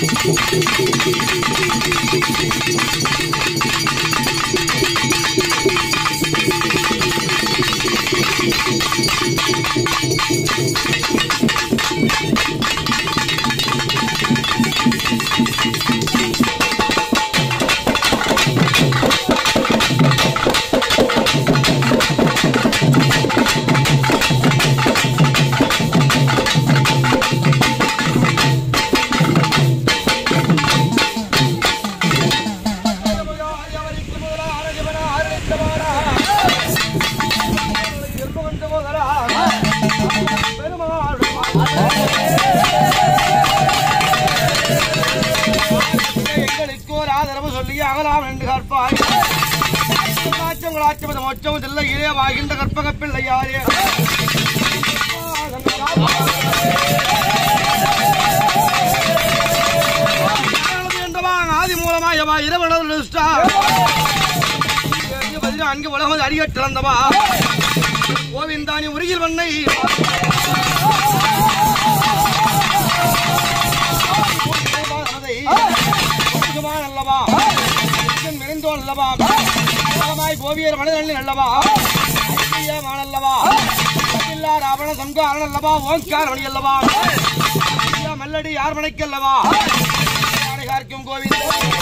அங்கு உலகம் அடிகட்டிறந்தவா கோவிந்தானி உருகில் வண்ணை அல்லவா நிறைந்தோன் அல்லவா கோவியர் மனிதன் அல்லவா அல்லவா ராவண சங்காரன் அல்லவா ஓங்கார மணி அல்லவா மல்லடி யார் மனைக்கு அல்லவா கார்க்கும் கோவில்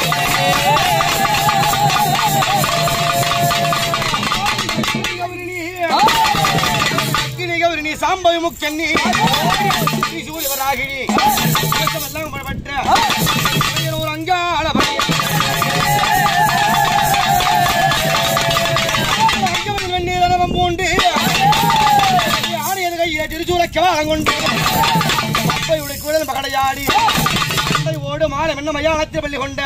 கௌரிணி சாம்பவி முக்கண்ணி சூரியவராகினி எல்லாம் புறப்பட்ட ஒரு அங்காள வெண்ணீரவம் பூண்டு ஆடியது கையில திருச்சூரக்கவாளம் கொண்டு அப்பையுடைய குழல் மகடையாடி ஓடு மாலை என்ன மையானத்தில் பள்ளி கொண்ட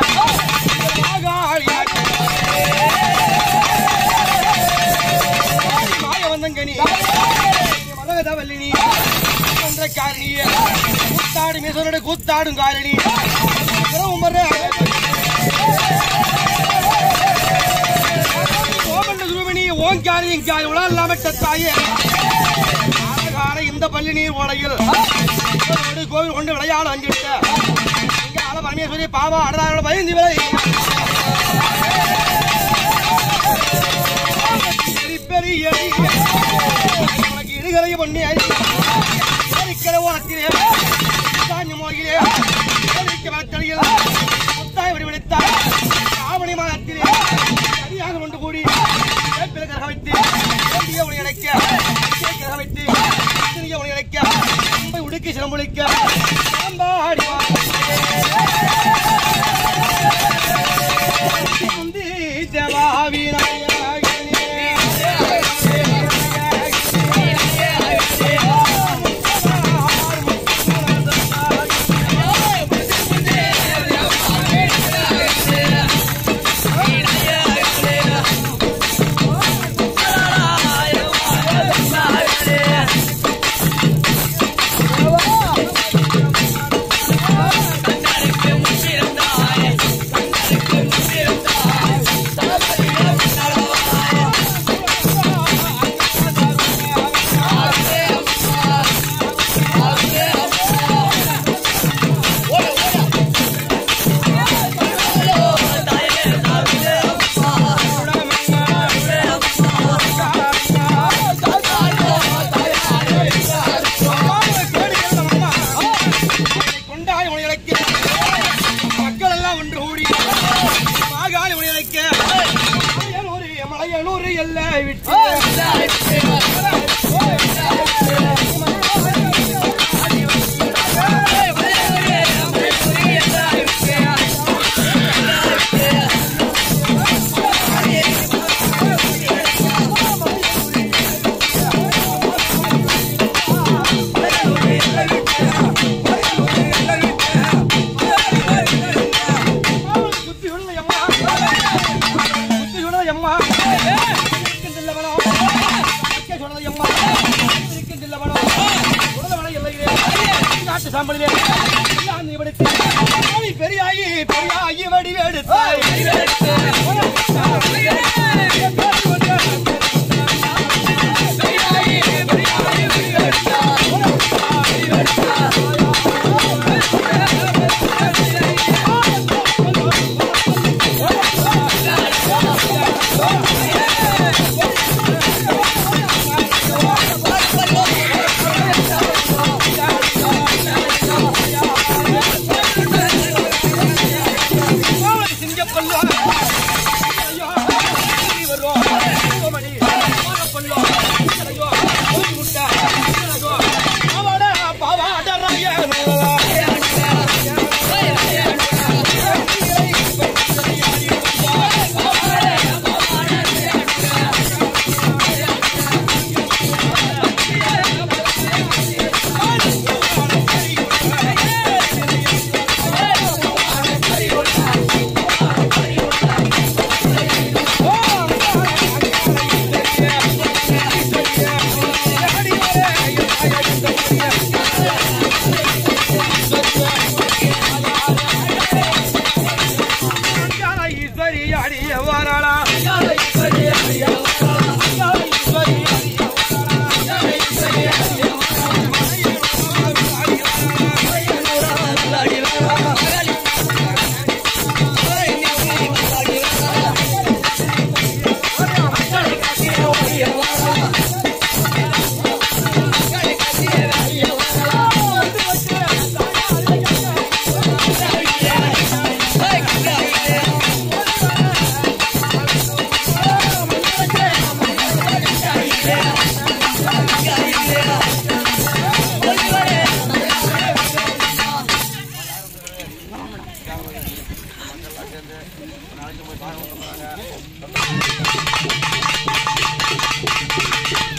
மாயவந்தங்கனி மலகதவல்லினி காரணிய கூத்தாடு மீசனோட கூத்தாடும் காரணி ஓங்காரியின் காய் உலகமட்ட தாயே இந்த பள்ளி நீர் ஓடையில் கோவில் கொண்டு விளையாட அங்கிட்ட பரமேஸ்வரி பாவா அடதாரோட பயந்தி விலை பெரிய உனக்கு இடுகரைய பண்ணி அடிக்கிற ஓரத்திலே தாஞ்சு மோகிலே வளர்த்தடியில் முத்தாய் வடிவெடுத்தார் ஆவணி மாதத்திலே சரியாக கொண்டு கூடி கிரக வைத்து உணி அடைக்க கிரக வைத்து உணி அடைக்க ரொம்ப உடுக்கி சிலம்பொழிக்க சாம்பாடி நாளைக்கு போய் பாருங்க.